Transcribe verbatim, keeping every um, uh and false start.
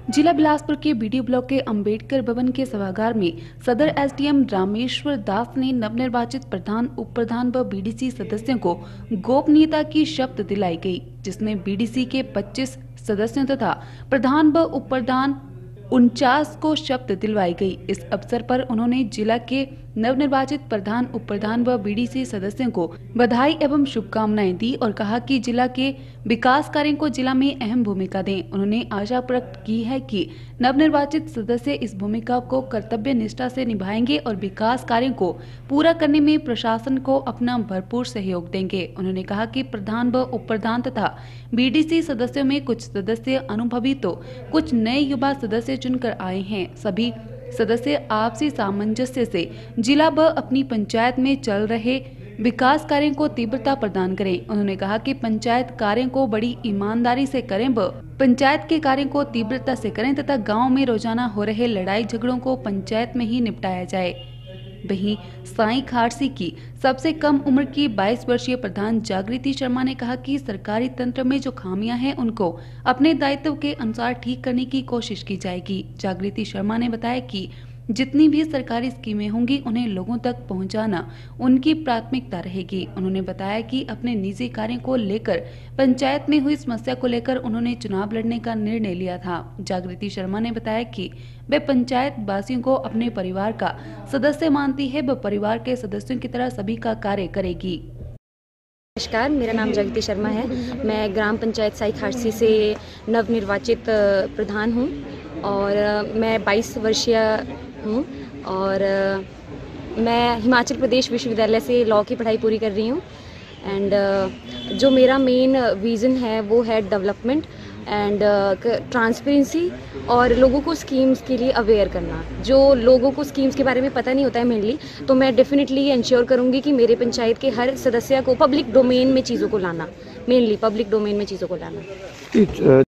जिला बिलासपुर के BD block के अंबेडकर भवन के सभागार में सदर एसडीएम रामेश्वर दास ने नवनिर्वाचित प्रधान, उप प्रधान व बीडीसी सदस्यों को गोपनीयता की शपथ दिलाई गई, जिसमें बीडीसी के पच्चीस सदस्यों तथा प्रधान व उप प्रधान उनचास को शपथ दिलवाई गई। इस अवसर पर उन्होंने जिला के नवनिर्वाचित प्रधान, उप प्रधान व बीडीसी सदस्यों को बधाई एवं शुभकामनाएं दी और कहा कि जिला के विकास कार्यों को जिला में अहम भूमिका दें। उन्होंने आशा व्यक्त की है कि नवनिर्वाचित सदस्य इस भूमिका को कर्तव्य निष्ठा से निभाएंगे और विकास कार्यों को पूरा करने में प्रशासन को अपना भरपूर सहयोग देंगे। उन्होंने कहा कि प्रधान व उप प्रधान तथा बीडीसी सदस्यों में कुछ सदस्य अनुभवी तो कुछ नए युवा सदस्य चुनकर आए हैं। सभी सदस्य आपसी सामंजस्य से जिला व अपनी पंचायत में चल रहे विकास कार्यों को तीव्रता प्रदान करें। उन्होंने कहा कि पंचायत कार्यों को बड़ी ईमानदारी से करें व पंचायत के कार्यों को तीव्रता से करें तथा गांव में रोजाना हो रहे लड़ाई झगड़ों को पंचायत में ही निपटाया जाए। वहीं साई खारसी की सबसे कम उम्र की बाईस वर्षीय प्रधान जागृति शर्मा ने कहा कि सरकारी तंत्र में जो खामियां हैं उनको अपने दायित्व के अनुसार ठीक करने की कोशिश की जाएगी। जागृति शर्मा ने बताया कि जितनी भी सरकारी स्कीमें होंगी उन्हें लोगों तक पहुंचाना उनकी प्राथमिकता रहेगी। उन्होंने बताया कि अपने निजी कार्यों को लेकर पंचायत में हुई समस्या को लेकर उन्होंने चुनाव लड़ने का निर्णय लिया था। जागृति शर्मा ने बताया कि वे पंचायत वासियों को अपने परिवार का सदस्य मानती है व परिवार के सदस्यों की तरह सभी का कार्य करेगी। नमस्कार, मेरा नाम जागृति शर्मा है। मैं ग्राम पंचायत साई खारसी से नवनिर्वाचित प्रधान हूँ और मैं बाईस वर्षीय हूँ और मैं हिमाचल प्रदेश विश्वविद्यालय से लॉ की पढ़ाई पूरी कर रही हूँ। एंड जो मेरा मेन विज़न है वो है डेवलपमेंट एंड ट्रांसपेरेंसी और लोगों को स्कीम्स के लिए अवेयर करना। जो लोगों को स्कीम्स के बारे में पता नहीं होता है मेनली, तो मैं डेफिनेटली इंश्योर करूँगी कि मेरे पंचायत के हर सदस्य को पब्लिक डोमेन में चीज़ों को लाना, मेनली पब्लिक डोमेन में चीज़ों को लाना।